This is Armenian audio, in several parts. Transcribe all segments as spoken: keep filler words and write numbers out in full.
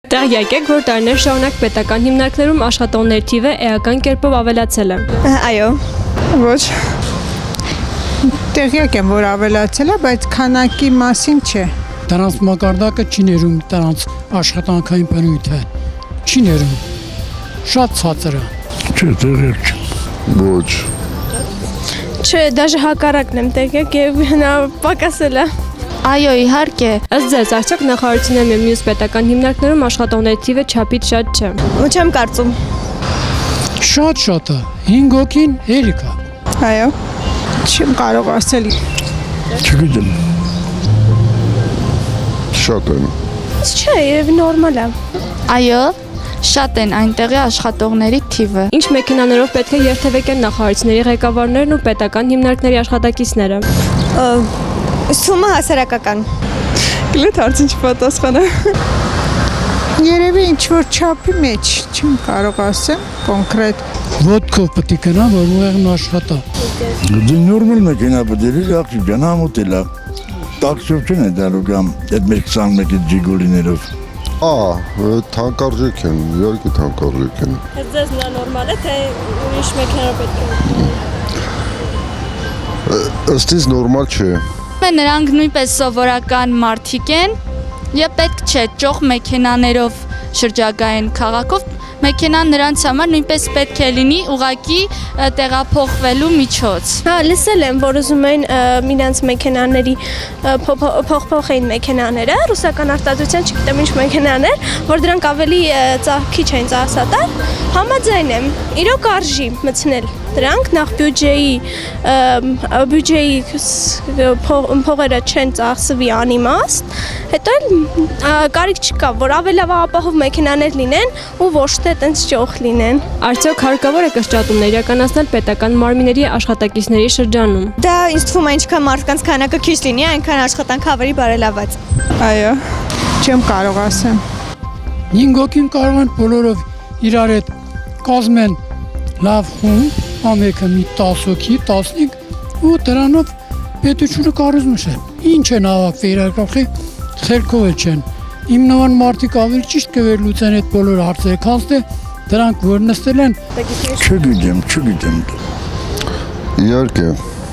Տեղյակ եք, որ տարիներ շարունակ պետական հիմնարկներում աշխատողների թիվը էական կերպով ավելացել է։ Այո։ Ոչ։ Տեղյակ եմ, որ ավելացել է, բայց քանակի մասին չէ։ Դրանց մակարդակը չի ներում դրանց աշխատանքային բնույթը։ Չի ներում։ Շատ ցածր է։ Չէ, տեղյակ չեմ։ Ոչ։ Չէ, դաժե հակառակն եմ տեղյակ եւ նա պակասել է։ Այո, իհարկե։ Ըստ ձեզ, արդյոք նախարարություններում եւ մյուս պետական հիմնարկներում աշխատողների թիվը չափից շատ չէ։ Չեմ կարծում։ Շատ շատ է։ հինգ հոգին երեք է։ Այո։ Չեմ կարող ասել։ Չգիտեմ։ Շատ են։ Չէ, եւ նորմալ է։ Այո, շատ են այնտեղի աշխատողների թիվը։ Ինչ մեքենաներով պետք է երթևեկեն նախարարությունների ղեկավարներն ու պետական հիմնարկների աշխատակիցները։ Սումը հասարակական։ Գլետ հարցին չպատասխանը։ Երևի ինչ-որ չափի մեջ, չեմ կարող ասեմ, կոնկրետ։ Ոտքով պետք է գնա, որ ուղեղն աշխատա։ Դե նորմալ մեքենա պետք է աղջիկ ջան համոթել է։ Տաքսիով չեն է դալու կամ այդ մեր քսանմեկի ջիգոլիներով։ Ա, թանկարժեք են, իհարկե թանկարժեք են։ Ձեզ նա նորմալ է, թե ուրիշ մեքենա պետք է։ Ըստ ինձ նորմալ չէ։ Նրանք նույնպես սովորական մարդիկ են եւ պետք չէ ճոխ մեքենաներով շրջագայեն քաղաքով մեքենան նրանց համար նույնպես պետք է լինի ուղակի տեղափոխվելու միջոց։ Հա, լսել եմ, որ ուզում են իրենց մեքենաների փոխփոխեին մեքենաները, ռուսական արտադրության, չգիտեմ ինչ մեքենաներ, որ դրանք ավելի քիչ են ծախսատար, համաձայն եմ, իրոք արժի մտցնել դրանք նախ բյուջեի բյուջեի փողերը չեն ծախսվի անիմաստ, հետո կարիք չկա, որ ավելավ ապահով մեքենաներ լինեն ու ոչ թե տենց ճոխ լինեն։ Արդյոք հարկավոր է կրճատումներ իրականացնել պետական մարմինների աշխատակիցների շրջանում։ Դա ինձ թվում է ինչքան մարդկանց քանակը քիչ լինի, այնքան աշխատանքը ավելի բարելաված։ Այո, չեմ կարող ասեմ։ հինգ հոգին կարող են բոլորով իրար հետ կազմեն լավ խումբ, ամեկը մի տասը հոգի, տասնհինգ ու դրանով պետությունը կառուցում է։ Ինչ են հավաքվել իրականում, խելքով էլ չեն։ Իմ նման մարդիկ ավելի ճիշտ կվերլուծեն այդ բոլոր հարցերը, քան թե դրանք որ նստել են։ Չգիտեմ, չգիտեմ։ Իհարկե։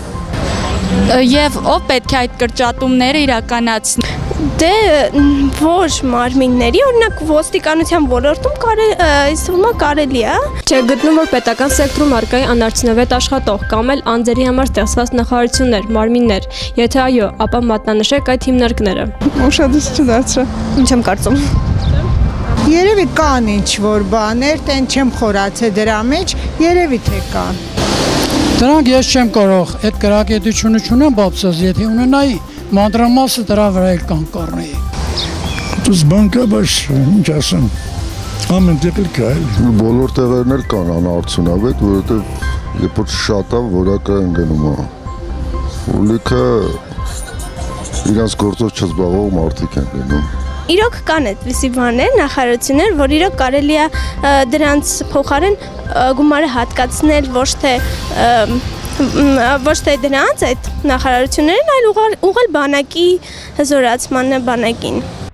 Եվ ով պետք է այդ կրճատումները իրականացնի։ Դե ոչ մարմինների, օրինակ ոստիկանության ոլորտում կարելի է։ Չէ գտնում, որ պետական սեկտորում առկա է անարդյունավետ աշխատող կամ էլ անձերի համար ստեղծված նախարարություններ, մարմիններ։ Եթե այո, ապա մատնանշեք այդ հիմնարկները։ Ուշադրություն չդարձրա։ Ինչ եմ կարծում։ Երևի կան ինչ-որ բաներ, տեն չեմ խորացել դրա մեջ, երևի թե կան։ Դրանք ես չեմ կարող, այդ գրագիտությունը չունեմ բացած, եթե ունենայի մանրամասը դրա վրա էլ կան կառնեի։ Դուս բանկաբաշ, ինչ ասեմ, ամեն տեղ կա էլ։ Բոլոր տեղերն էլ կան անարդյունավետ, որովհետև երբ որ շատ է, որակը են գնում է։ Ու լիքը իրենց գործով չզբաղվող մարդիկ են գնում։ Իրոք կան այդպիսի բաներ, նախարարություններ, որ իրոք կարելի է դրանց փոխարեն գումարը հատկացնել ոչ թե ոչ թե դրանց այդ նախարարություններին, այլ ուղղել բանակի հզորացմանը բանակին։